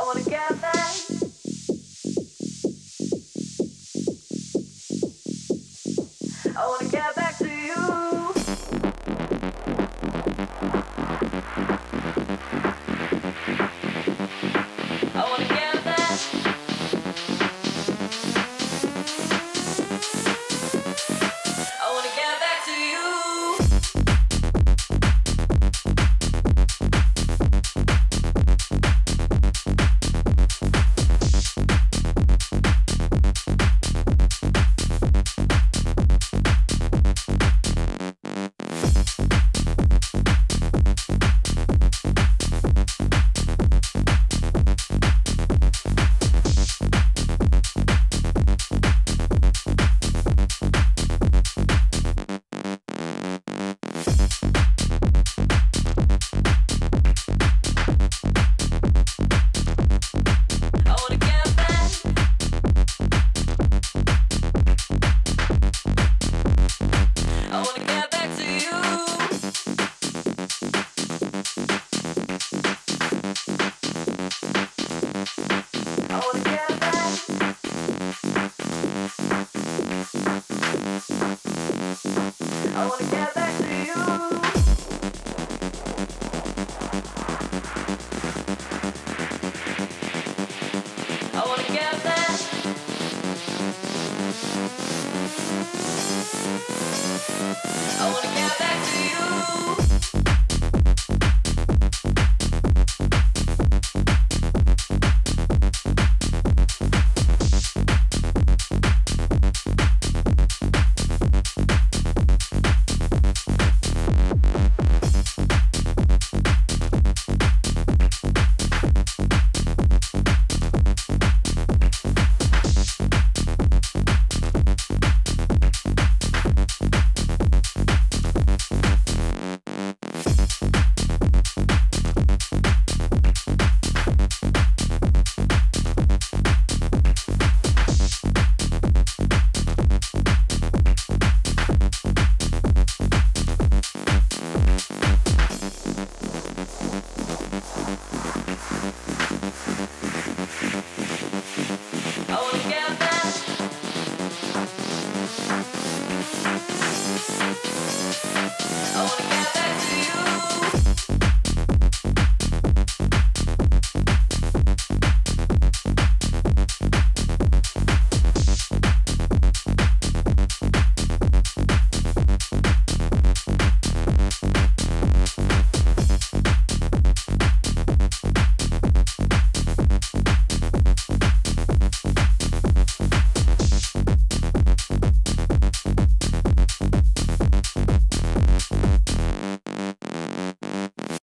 I wanna get back. I wanna get back to you. I wanna get back. I wanna get back to you. I wanna get back to you. I wanna get back. I wanna get back to you. I wanna get back. I wanna get back to you.